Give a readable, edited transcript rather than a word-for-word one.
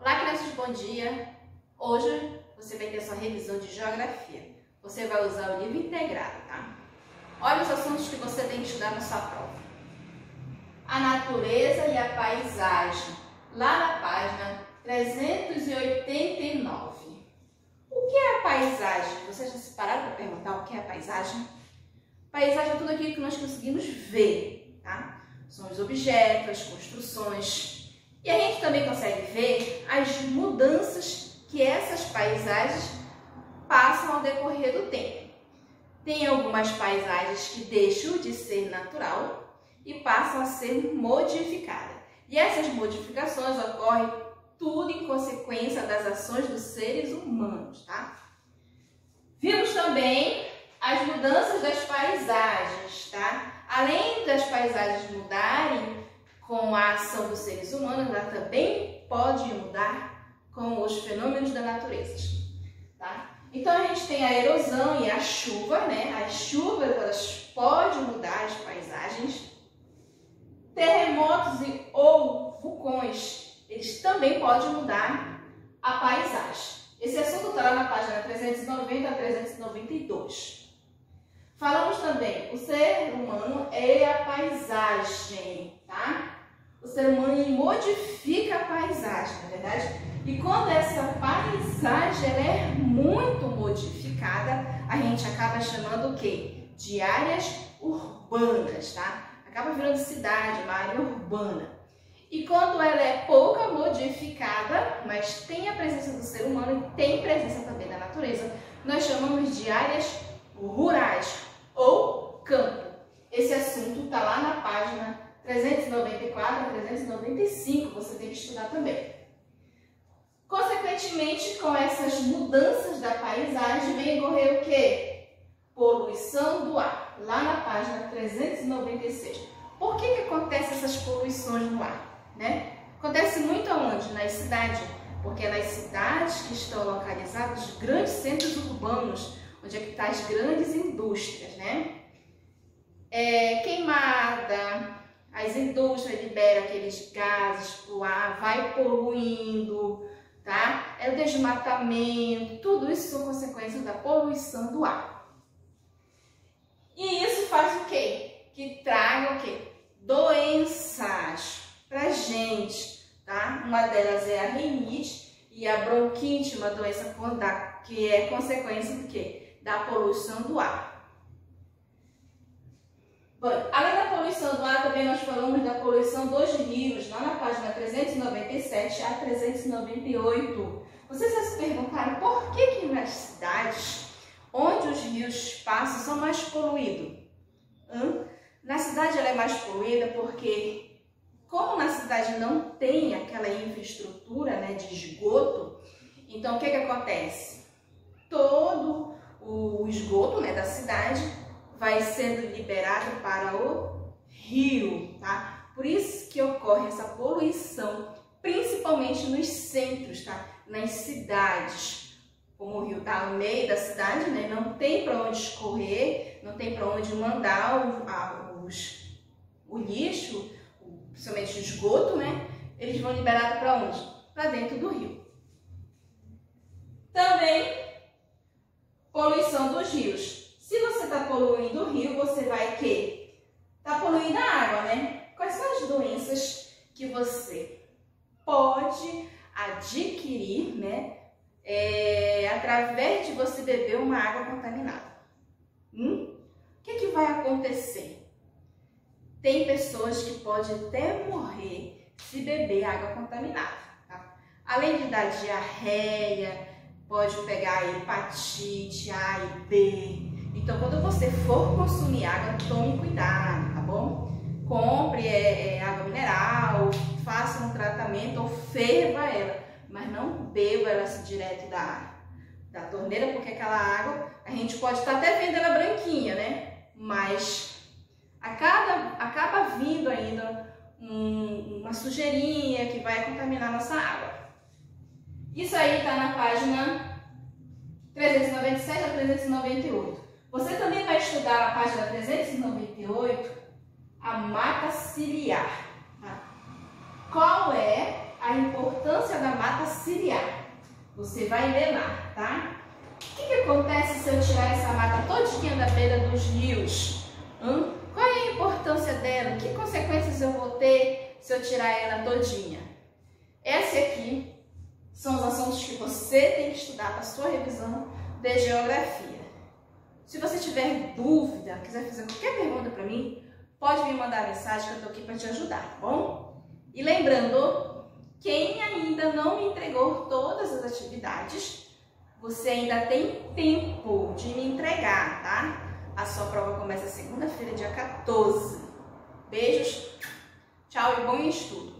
Olá, crianças, bom dia! Hoje você vai ter sua revisão de geografia. Você vai usar o livro integrado, tá? Olha os assuntos que você tem que estudar na sua prova. A natureza e a paisagem, lá na página 389. O que é a paisagem? Vocês já se pararam para perguntar o que é a paisagem? Paisagem é tudo aquilo que nós conseguimos ver, tá? São os objetos, as construções. E a gente também consegue ver as mudanças que essas paisagens passam ao decorrer do tempo. Tem algumas paisagens que deixam de ser natural e passam a ser modificadas. E essas modificações ocorrem tudo em consequência das ações dos seres humanos, tá? Vimos também as mudanças das paisagens, tá? Além das paisagens mudarem com a ação dos seres humanos, ela também pode mudar com os fenômenos da natureza, tá? Então a gente tem a erosão e a chuva, né? As chuvas, elas podem mudar as paisagens. Terremotos ou vulcões, eles também podem mudar a paisagem. Esse assunto está lá na página 390 a 392. Falamos também, o ser humano é a paisagem, tá? O ser humano modifica a paisagem, na verdade? E quando essa paisagem ela é muito modificada, a gente acaba chamando o quê? De áreas urbanas, tá? Acaba virando cidade, uma área urbana. E quando ela é pouca modificada, mas tem a presença do ser humano e tem presença também da natureza, nós chamamos de áreas rurais ou campo. Esse assunto está lá na página 394 a 395, você tem que estudar também. Consequentemente, com essas mudanças da paisagem, vem ocorrer o quê? Poluição do ar, lá na página 396. Por que acontecem essas poluições no ar, né? Acontece muito aonde? Nas cidades, porque é nas cidades que estão localizados os grandes centros urbanos, onde é que estão as grandes indústrias, né? Queimada, as indústrias liberam aqueles gases para o ar, vai poluindo, tá? É o desmatamento, tudo isso são consequências da poluição do ar. E isso faz o quê? Que traga o quê? Doenças pra gente, tá? Uma delas é a rinite e a bronquite, uma doença que é consequência do quê? Da poluição do ar. Bom, além da poluição do ar, também nós falamos da poluição dos rios, lá na página 397 a 398. Vocês já se perguntaram por que nas cidades onde os rios passam são mais poluídos? Na cidade ela é mais poluída porque, como na cidade não tem aquela infraestrutura, né, de esgoto, então o que acontece? Todo o esgoto, né, da cidade vai sendo liberado para o rio, tá? Por isso que ocorre essa poluição, principalmente nos centros, tá? Nas cidades. Como o rio está no meio da cidade, né? Não tem para onde escorrer, não tem para onde mandar o lixo, principalmente o esgoto, né? Eles vão liberados para onde? Para dentro do rio. Também poluição dos rios. Se você está poluindo o rio, você vai quê? Tá poluindo a água, né? Quais são as doenças que você pode adquirir, né? Através de você beber uma água contaminada? O que vai acontecer? Tem pessoas que podem até morrer se beber água contaminada, tá? Além de dar diarreia, pode pegar hepatite A e B. Então, quando você for consumir água, tome cuidado, tá bom? Compre água mineral, faça um tratamento ou ferva ela, mas não beba ela assim, direto da torneira, porque aquela água, a gente pode estar até vendo ela branquinha, né? Mas acaba vindo ainda uma sujeirinha que vai contaminar nossa água. Isso aí está na página 397 a 398. Você também vai estudar na página 398 a mata ciliar. Tá? Qual é a importância da mata mata ciliar. Você vai ler lá, tá? O que acontece se eu tirar essa mata todinha da beira dos rios? Qual é a importância dela? Que consequências eu vou ter se eu tirar ela todinha? Esse aqui são os assuntos que você tem que estudar para a sua revisão de geografia. Se você tiver dúvida, quiser fazer qualquer pergunta para mim, pode me mandar mensagem que eu estou aqui para te ajudar, tá bom? E lembrando, quem ainda não me entregou todas as atividades, você ainda tem tempo de me entregar, tá? A sua prova começa segunda-feira, dia 14. Beijos, tchau e bom estudo!